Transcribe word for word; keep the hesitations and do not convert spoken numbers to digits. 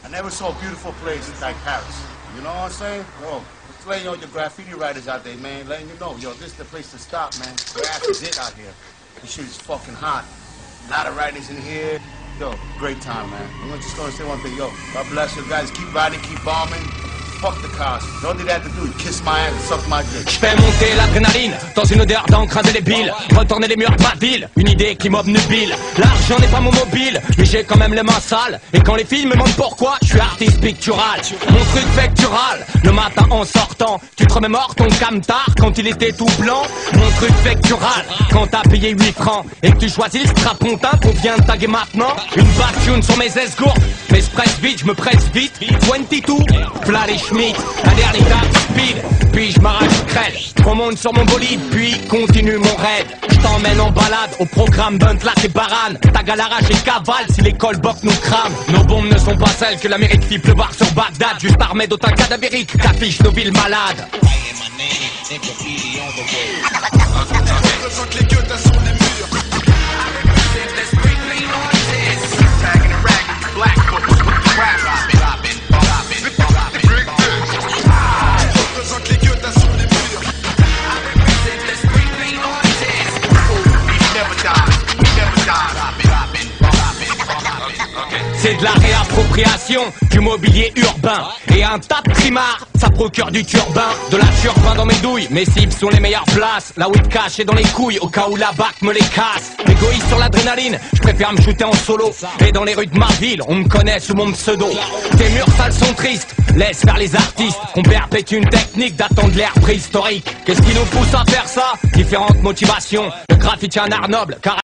I never saw a beautiful place like Paris. You know what I'm saying? Yo, just letting all your graffiti writers out there, man, letting you know, yo, this is the place to stop, man. Graff is it out here. This shit is fucking hot. A lot of writers in here. Yo, great time, man. I'm just gonna say one thing, yo, God bless you guys. Keep riding, keep bombing. Fuck the cars. The only thing they have to do is kiss my ass and suck my dick. J'fais monter l'adrénaline dans une odeur d'encre indélébile. Retourner les murs de ma ville, une idée qui m'obnubile. L'argent n'est pas mon mobile, mais j'ai quand même les mains sales. Et quand les filles me demandent pourquoi, je suis artiste pictural. Mon truc fait que tu râles, le matin en sortant. Tu te remémores ton camtar quand il était tout blanc. Mon truc fait que tu râles, quand t'as payé huit francs. Et que tu choisis le strapontin qu'on vient de taguer maintenant. Une battune sur mes esgourdes, mais je presse vite, je me presse vite. vingt-deux, plat les Schmitt, la dernière étape speed, puis je m'arrache crête. Je remonte sur mon bolide, puis continue mon raid. Je t'emmène en balade au programme Buntlack et Baran. Ta galarage et cavale si les colbocs nous crament. Nos bombes ne sont pas celles que l'Amérique fit pleuvoir sur Bagdad. Juste armée d'autant cadavériques qu'affichent nos villes malades. C'est de la réappropriation du mobilier urbain. Et un tas de trimards, ça procure du turbin. De la turbin dans mes douilles, mes cibles sont les meilleures places. La weed cache est dans les couilles, au cas où la bac me les casse. Égoïste sur l'adrénaline, je préfère me shooter en solo. Et dans les rues de ma ville, on me connaît sous mon pseudo. Tes murs sales sont tristes, laisse faire les artistes. On perpétue une technique d'attendre l'ère préhistorique. Qu'est-ce qui nous pousse à faire ça? Différentes motivations. Le graffiti est un art noble, car